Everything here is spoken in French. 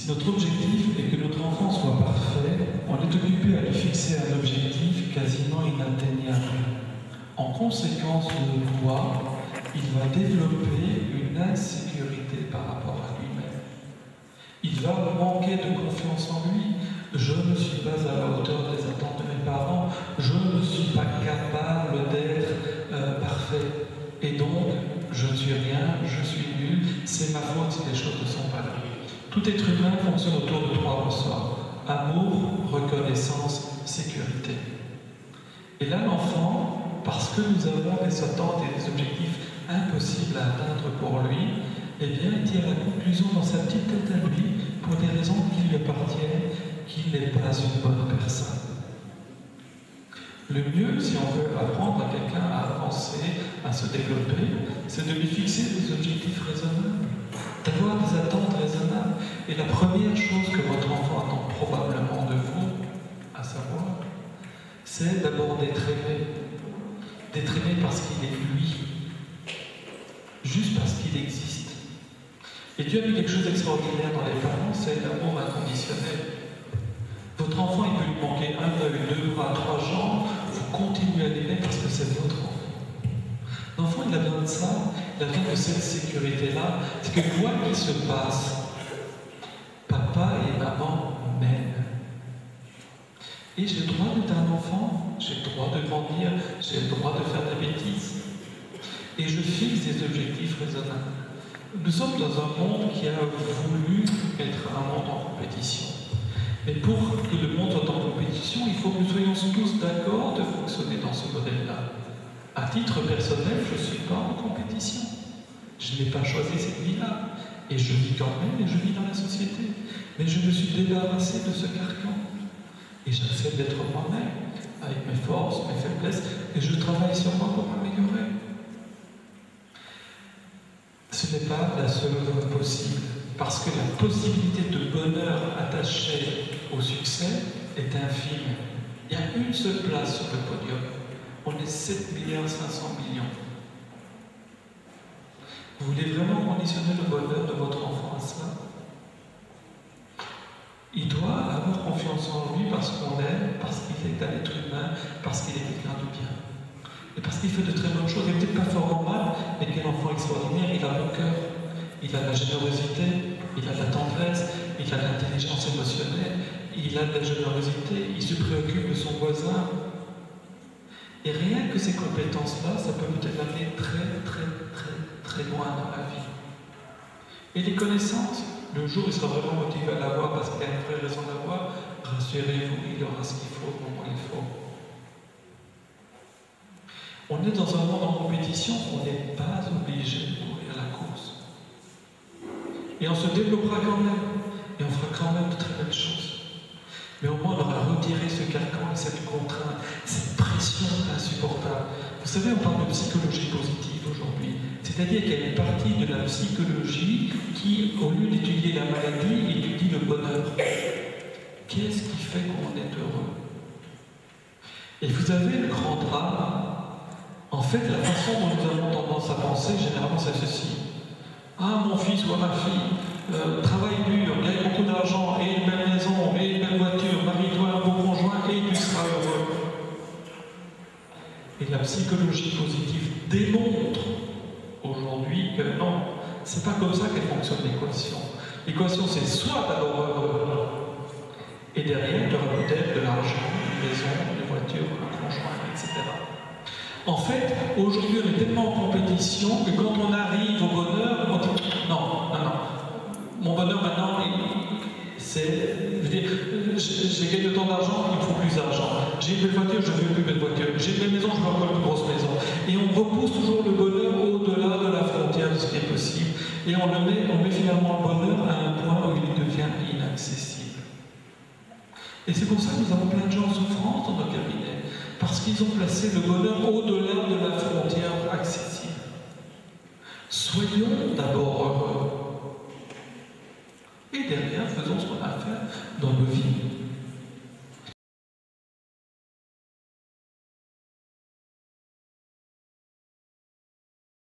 Si notre objectif est que notre enfant soit parfait, on est occupé à lui fixer un objectif quasiment inatteignable. En conséquence de quoi, il va développer une insécurité par rapport à lui-même. Il va manquer de confiance en lui. Je ne suis pas à la hauteur des attentes de mes parents. Je ne suis pas capable d'être parfait. Et donc, je ne suis rien, je suis nul, c'est ma faute si les choses ne sont pas là. Tout être humain fonctionne autour de trois ressorts: amour, reconnaissance, sécurité. Et là, l'enfant, parce que nous avons des attentes et des objectifs impossibles à atteindre pour lui, eh bien, il tire la conclusion dans sa petite tête à lui, pour des raisons qui lui appartiennent, qu'il n'est pas une bonne personne. Le mieux, si on veut apprendre à quelqu'un à avancer, à se développer, c'est de lui fixer des objectifs raisonnables, d'avoir des attentes raisonnables. Et la première chose que votre enfant attend probablement de vous, à savoir, c'est d'abord d'être aimé. D'être aimé parce qu'il est lui, juste parce qu'il existe. Et Dieu a mis quelque chose d'extraordinaire dans les parents, c'est l'amour inconditionnel. Votre enfant, il peut lui manquer un œil, deux bras, trois jambes, vous continuez à l'aimer parce que c'est votre enfant. L'enfant, il a besoin de ça, il a besoin de cette sécurité-là, c'est que quoi qu'il se passe, papa et maman m'aiment. Et j'ai le droit d'être un enfant, j'ai le droit de grandir, j'ai le droit de faire des bêtises. Et je fixe des objectifs raisonnables. Nous sommes dans un monde qui a voulu être un monde en compétition. Mais pour que le monde soit en compétition, il faut que nous soyons tous d'accord de fonctionner dans ce modèle-là. À titre personnel, je ne suis pas en compétition. Je n'ai pas choisi cette vie-là. Et je vis quand même, et je vis dans la société. Mais je me suis débarrassé de ce carcan. Et j'accepte d'être moi-même, avec mes forces, mes faiblesses, et je travaille sur moi pour m'améliorer. Ce n'est pas la seule voie possible, parce que la possibilité de bonheur attachée au succès est infime. Il y a une seule place sur le podium. On est 7,5 milliards. Vous voulez vraiment conditionner le bonheur de votre enfant à cela? Il doit avoir confiance en lui parce qu'on l'aime, parce qu'il est un être humain, parce qu'il est quelqu'un de bien. Et parce qu'il fait de très bonnes choses, il n'est peut-être pas fort en mal, mais quel enfant extraordinaire, il a bon cœur, il a de la générosité, il a de la tendresse, il a de l'intelligence émotionnelle, il a de la générosité, il se préoccupe de son voisin. Et rien que ces compétences-là, ça peut peut-être l'amener très loin dans la vie. Et les connaissances, le jour où il sera vraiment motivé à l'avoir parce qu'il a une vraie raison d'avoir, rassurez-vous, il aura ce qu'il faut au moment où il faut. On est dans un monde en compétition, on n'est pas obligé de courir à la course. Et on se développera quand même, et on fera quand même de très belles choses. Mais au moins on aura retiré ce carcan et cette contrainte, cette pression insupportable. Vous savez, on parle de psychologie positive aujourd'hui. C'est-à-dire qu'il y a une partie de la psychologie qui, au lieu d'étudier la maladie, étudie le bonheur. Qu'est-ce qui fait qu'on est heureux? Et vous avez le grand drame. En fait, la façon dont nous avons tendance à penser, généralement, c'est ceci. Ah, mon fils ou ma fille, travaille dur, gagne beaucoup d'argent, et une belle maison, et une belle voiture, marie-toi un beau conjoint, et tu seras heureux. Et la psychologie positive démontre aujourd'hui que non, c'est pas comme ça qu'elle fonctionne l'équation. L'équation, c'est soit d'abord heureux, et derrière, tu auras peut-être de l'argent, une maison, une voiture, un conjoint, etc. En fait, aujourd'hui, on est tellement en compétition que quand on arrive au bonheur, on dit non, mon bonheur maintenant, c'est. J'ai gagné autant d'argent, il me faut plus d'argent. J'ai une belle voiture, je veux une plus belle voiture. J'ai une belle maison, je veux encore une plus grosse maison. Et on repousse toujours le bonheur au-delà de la frontière de ce qui est possible. Et on met finalement le bonheur à un point où il devient inaccessible. Et c'est pour ça que nous avons plein de gens en souffrance dans nos cabinets. Parce qu'ils ont placé le bonheur au-delà de la frontière accessible. Soyons d'abord heureux. Et derrière, faisons ce qu'on a à faire dans nos vies.